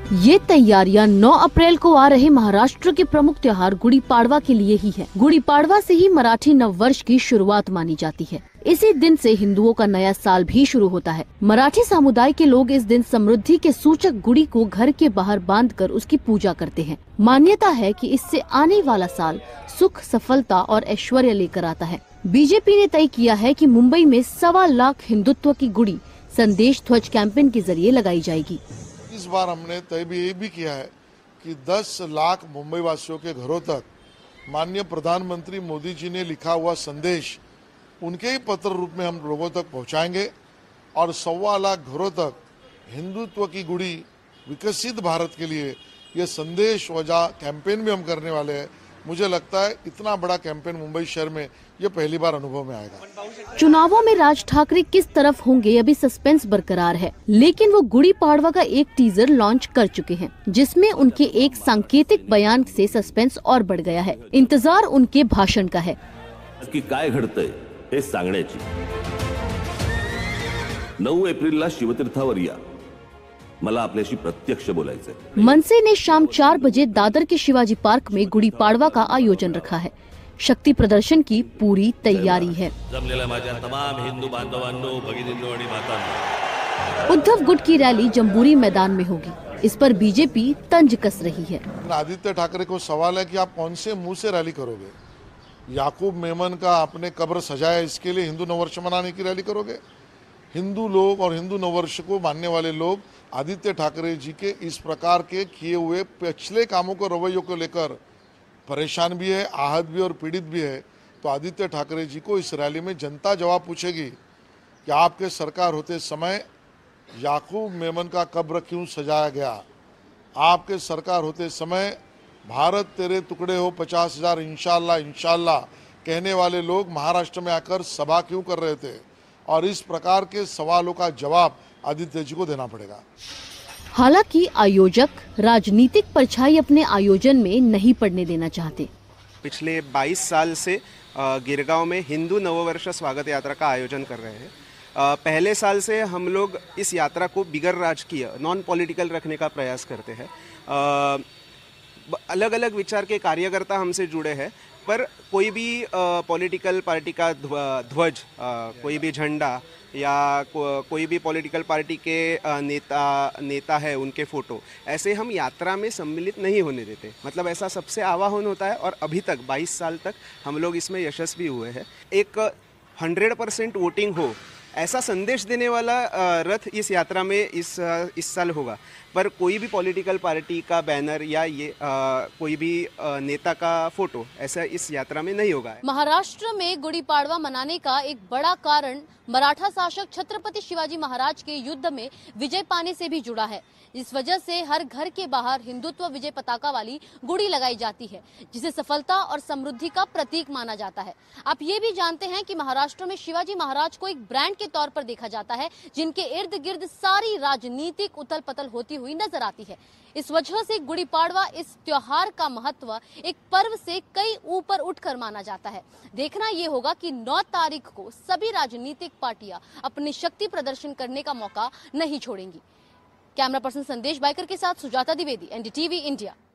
ये तैयारियां 9 अप्रैल को आ रहे महाराष्ट्र के प्रमुख त्योहार गुड़ी पाड़वा के लिए ही है। गुड़ी पाड़वा से ही मराठी नव वर्ष की शुरुआत मानी जाती है। इसी दिन से हिंदुओं का नया साल भी शुरू होता है। मराठी समुदाय के लोग इस दिन समृद्धि के सूचक गुड़ी को घर के बाहर बांधकर उसकी पूजा करते हैं। मान्यता है कि इससे आने वाला साल सुख, सफलता और ऐश्वर्य लेकर आता है। बीजेपी ने तय किया है कि मुंबई में 1.25 लाख हिंदुत्व की गुड़ी संदेश ध्वज कैंपेन के जरिए लगाई जाएगी। इस बार हमने तय भी ये भी किया है कि 10 लाख मुंबई वासियों के घरों तक माननीय प्रधानमंत्री मोदी जी ने लिखा हुआ संदेश उनके ही पत्र रूप में हम लोगों तक पहुंचाएंगे और 1.25 लाख घरों तक हिंदुत्व की गुड़ी विकसित भारत के लिए ये संदेश वजह कैंपेन भी हम करने वाले हैं। मुझे लगता है इतना बड़ा कैंपेन मुंबई शहर में ये पहली बार अनुभव में आएगा। चुनावों में राज ठाकरे किस तरफ होंगे अभी सस्पेंस बरकरार है, लेकिन वो गुड़ी पाड़वा का एक टीजर लॉन्च कर चुके हैं, जिसमें उनके एक सांकेतिक बयान से सस्पेंस और बढ़ गया है। इंतजार उनके भाषण का है। की काय घडतंय हे सांगण्याची 9 एप्रिलला शिवतीर्थावर या, मला आपल्याशी प्रत्यक्ष बोलायचंय। मनसे ने शाम 4 बजे दादर के शिवाजी पार्क में गुड़ी पाड़वा का आयोजन रखा है। शक्ति प्रदर्शन की पूरी तैयारी है। जमलेल्या माझ्या तमाम हिंदू बांधवांनो, भगिनींनो आणि मातांनो, उद्धव गुट की रैली जम्बूरी मैदान में होगी। इस पर बीजेपी तंज कस रही है। आदित्य ठाकरे को सवाल है कि आप कौन से मुंह से रैली करोगे? याकूब मेमन का आपने कब्र सजाया, इसके लिए हिंदू नववर्ष मनाने की रैली करोगे? हिंदू लोग और हिंदू नववर्ष को मानने वाले लोग आदित्य ठाकरे जी के इस प्रकार के किए हुए पिछले कामों को, रवैयों को लेकर परेशान भी है, आहत भी और पीड़ित भी है। तो आदित्य ठाकरे जी को इस रैली में जनता जवाब पूछेगी कि आपके सरकार होते समय याकूब मेमन का कब्र क्यों सजाया गया? आपके सरकार होते समय भारत तेरे टुकड़े हो 50,000 इंशाल्लाह इंशाल्लाह कहने वाले लोग महाराष्ट्र में आकर सभा क्यों कर रहे थे? और इस प्रकार के सवालों का जवाब आदित्य जी को देना पड़ेगा। हालांकि आयोजक राजनीतिक परछाई अपने आयोजन में नहीं पड़ने देना चाहते। पिछले 22 साल से गिरगांव में हिंदू नववर्ष स्वागत यात्रा का आयोजन कर रहे हैं। पहले साल से हम लोग इस यात्रा को बिगर राजकीय, नॉन पॉलिटिकल रखने का प्रयास करते हैं। अलग अलग विचार के कार्यकर्ता हमसे जुड़े हैं, पर कोई भी पॉलिटिकल पार्टी का ध्वज, कोई भी झंडा या कोई भी पॉलिटिकल पार्टी के नेता है उनके फ़ोटो, ऐसे हम यात्रा में सम्मिलित नहीं होने देते। मतलब ऐसा सबसे आह्वान होता है और अभी तक 22 साल तक हम लोग इसमें यशस्वी हुए हैं। एक 100% वोटिंग हो ऐसा संदेश देने वाला रथ इस यात्रा में इस साल होगा, पर कोई भी पॉलिटिकल पार्टी का बैनर या ये कोई भी नेता का फोटो ऐसा इस यात्रा में नहीं होगा। महाराष्ट्र में गुड़ी पाड़वा मनाने का एक बड़ा कारण मराठा शासक छत्रपति शिवाजी महाराज के युद्ध में विजय पाने से भी जुड़ा है। इस वजह से हर घर के बाहर हिंदुत्व विजय पताका वाली गुड़ी लगाई जाती है, जिसे सफलता और समृद्धि का प्रतीक माना जाता है। आप ये भी जानते हैं कि महाराष्ट्र में शिवाजी महाराज को एक ब्रांड के तौर पर देखा जाता है, जिनके इर्द गिर्द सारी राजनीतिक उथल पथल होती हुई नजर आती है। इस वजह से गुड़ी पाड़वा, इस त्योहार का महत्व एक पर्व से कई ऊपर उठकर माना जाता है। देखना ये होगा कि 9 तारीख को सभी राजनीतिक पार्टियां अपनी शक्ति प्रदर्शन करने का मौका नहीं छोड़ेंगी। कैमरा पर्सन संदेश बाइकर के साथ सुजाता द्विवेदी, एनडीटीवी इंडिया।